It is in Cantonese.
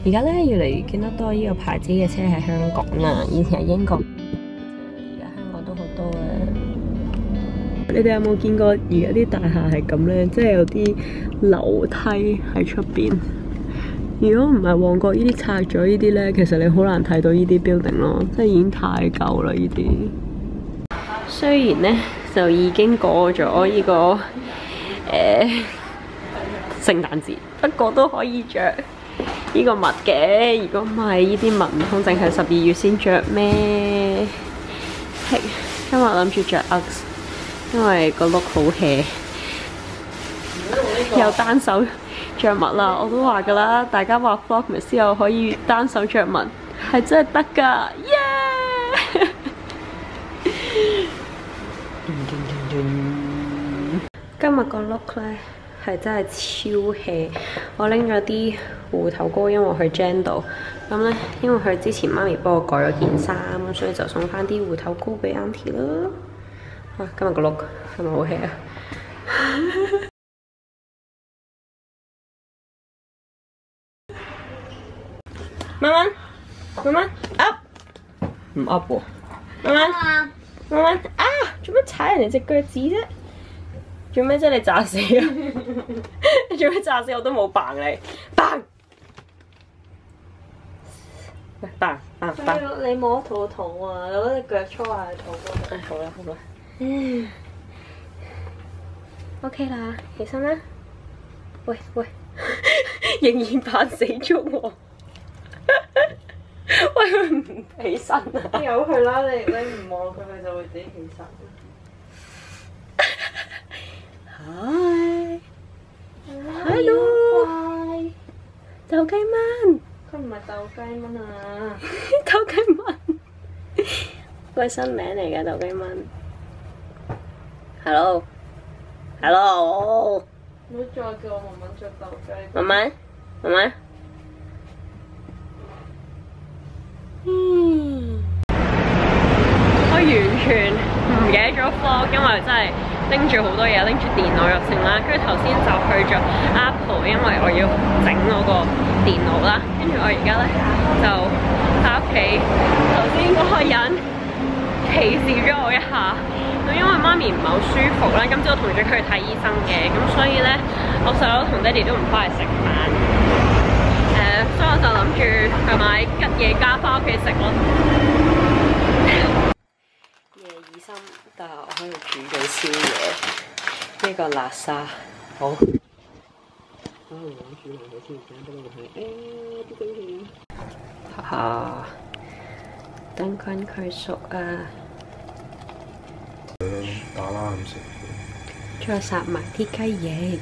而家咧越嚟越見得多呢個牌子嘅車喺香港啦，以前喺英國，而家香港都好多嘅。你哋有冇見過而家啲大廈係咁咧？即係有啲樓梯喺出邊。如果唔係旺角呢啲拆咗呢啲咧，其實你好難睇到呢啲 building 咯，即係已經太舊啦呢啲。雖然咧就已經過咗呢個聖誕節，不過都可以着呢個襪嘅。如果唔係呢啲襪唔通淨係12月先着咩？係今日諗住着 Uggs， 因為個 look 好 hea， 有單手着襪啦。我都話㗎啦，大家話 Vlogmas 之後可以單手着襪，係真係得㗎，耶！今日個 look 咧係真係超 hea， 我拎咗啲芋頭糕，因為我去 Jen 度，咁咧因為佢之前媽咪幫我改咗件衫，所以就送翻啲芋頭糕俾 Auntie 啦。哇！今日個 look 係咪好 hea 啊？慢慢 up， 唔 up 喎，慢慢啊！做咩踩人哋隻腳趾啫？做咩啫？你炸死啊！你做咩炸死我都冇扮你，扮！喂，扮！ 你摸肚痛啊！你攞隻腳搓下肚嗰度。 好啦。OK 啦，起身啦。喂，仍然扮死咗我。喂，佢唔起身啊！ 由佢啦，你唔望佢，佢就會自己起身。 Hello， 豆雞蚊， 佢唔係鬥雞蚊啊！ 豆雞蚊，個新名嚟嘅豆雞蚊。Hello， 唔好再叫我慢慢着鬥雞。 慢慢。我完全唔記得咗 vlog， 因為真係拎住好多嘢，拎住電腦入剩啦。跟住頭先就去咗 Apple， 因為我要整嗰個電腦啦。跟住我而家咧就喺屋企。頭先嗰個人歧視咗我一下，咁因為媽咪唔係好舒服啦，今朝我同咗佢去睇醫生嘅，咁所以咧我細佬同爹哋都唔翻嚟食飯。所以我就諗住去買吉野家翻屋企食咯。夜已深，但係我可以煮到宵夜。呢個辣沙好。我煮埋佢先，等我睇。啲冰淇淋。哈哈，等緊佢熟啊！ 打啦咁食。 再烚埋啲雞翼。